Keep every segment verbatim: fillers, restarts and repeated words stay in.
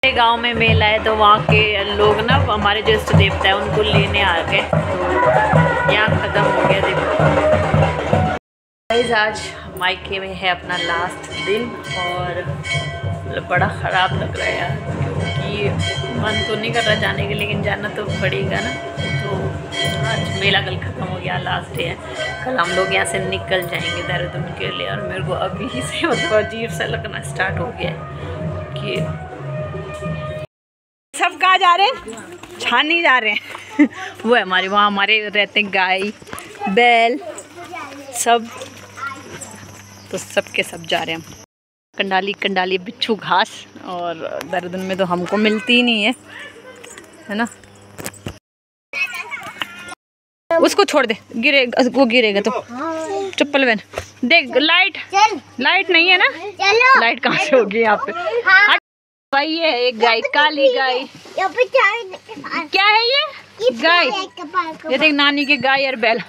गांव में मेला है तो वहाँ के लोग ना हमारे जो इष्ट देवता है उनको लेने आ गए, तो यहाँ ख़त्म हो गया। देखो गाइस, आज मायके में है अपना लास्ट दिन और बड़ा ख़राब लग रहा है यार, क्योंकि मन तो नहीं कर रहा जाने के, लेकिन जाना तो पड़ेगा ना। तो आज मेला कल ख़त्म हो गया, लास्ट डे है। कल हम लोग यहाँ से निकल जाएंगे देहरादून के लिए, और मेरे को अभी से मतलब अजीब सा लगना स्टार्ट हो गया है कि सब कहाँ जा रहे हैं, छानी जा रहे हैं। वो है हमारे वहाँ हमारे रहते हैं गाय बैल सब, तो सब के सब जा रहे हैं हम। कंडाली कंडाली बिच्छू घास, और देहरादून में तो हमको मिलती ही नहीं है, है ना। उसको छोड़ दे, गिरे वो गिरेगा तो। चप्पल पहन, देख लाइट लाइट नहीं है ना, लाइट कहाँ से होगी यहाँ पे। भाई ये एक गाय, काली गाय, क्या है ये गाय, ये देख नानी के गाय और बैल।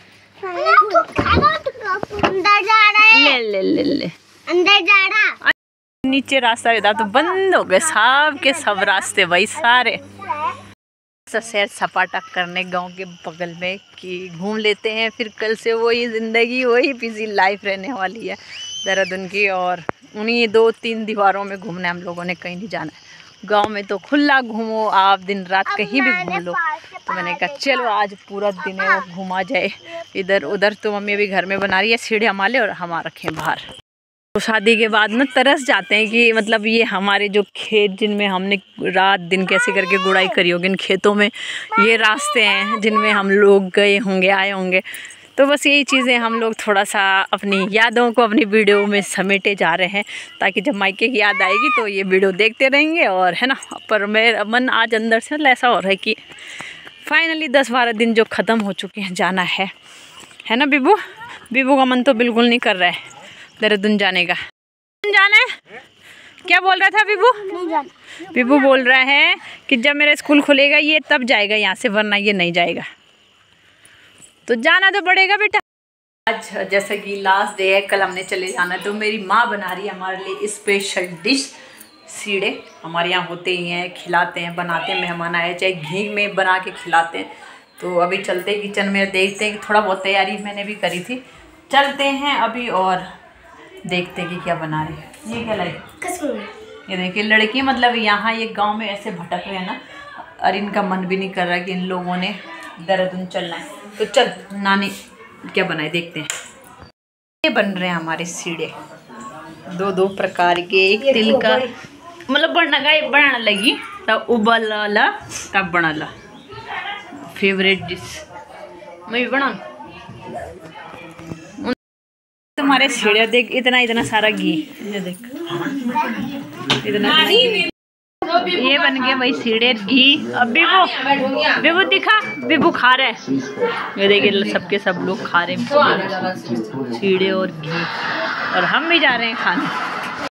अंदर जा रहा है, ले ले ले ले अंदर जा रहा। नीचे रास्ता रहता तो बंद हो गए सब के सब रास्ते भाई सारे। सैर सपाटा करने गांव के बगल में कि घूम लेते हैं, फिर कल से वही ज़िंदगी वही बिजी लाइफ रहने वाली है देहरादून की, और उन्हीं दो तीन दीवारों में घूमना हम लोगों ने, कहीं नहीं जाना है। गांव में तो खुला घूमो आप, दिन रात कहीं भी घूम लो। तो मैंने कहा चलो आज पूरा दिन है वो घूमा जाए इधर उधर। तो मम्मी अभी घर में बना रही है सीढ़ी हमारे, और हम रखें बाहर। तो शादी के बाद ना तरस जाते हैं कि मतलब ये हमारे जो खेत जिनमें हमने रात दिन कैसे करके गुड़ाई करी होगी, इन खेतों में ये रास्ते हैं जिनमें हम लोग गए होंगे आए होंगे। तो बस यही चीज़ें हम लोग थोड़ा सा अपनी यादों को अपनी वीडियो में समेटे जा रहे हैं, ताकि जब मायके की याद आएगी तो ये वीडियो देखते रहेंगे, और है ना। पर मेरा मन आज अंदर से ऐसा हो रहा है कि फाइनली दस बारह दिन जो ख़त्म हो चुके हैं जाना है, है ना। बिबू बिबू का मन तो बिल्कुल नहीं कर रहा है देहरादून जाने का। जाना है, क्या बोल रहा था बिबू? बिबू बोल रहा है कि जब मेरा स्कूल खुलेगा ये तब जाएगा यहाँ से, वरना ये नहीं जाएगा। तो जाना तो पड़ेगा बेटा। आज जैसा कि लास्ट डे है, कल हमने चले जाना, तो मेरी माँ बना रही है हमारे लिए स्पेशल डिश सीढ़े। हमारे यहाँ होते ही हैं, खिलाते हैं बनाते हैं, मेहमान आए चाहे घी में बना के खिलाते हैं। तो अभी चलते हैं किचन में, देखते हैं कि थोड़ा बहुत तैयारी मैंने भी करी थी। चलते हैं अभी और देखते हैं कि क्या बना रही है। ये क्या लाई? ये देखिए लड़की, मतलब यहाँ ये गांव में ऐसे भटक रहे हैं ना, और इनका मन भी नहीं कर रहा कि इन लोगों ने देहरादून चलना है। तो चल नानी क्या बनाए देखते हैं। ये बन रहे हैं हमारे सीढ़े, दो दो प्रकार के। एक तिल का मतलब बनना का बनाना लगी तब उबला तब बनाला फेवरेट डिश मैं भी बना। तुम्हारे सीढ़े देख, इतना इतना सारा घी, ये देख इतना, ये बन गया भाई सीढ़े घी। अब बिबू बिबू दिखा, बिबू खा रहा है, ये देखिए सबके सब लोग खा रहे हैं सीढ़े और घी, और हम भी जा रहे हैं खाने।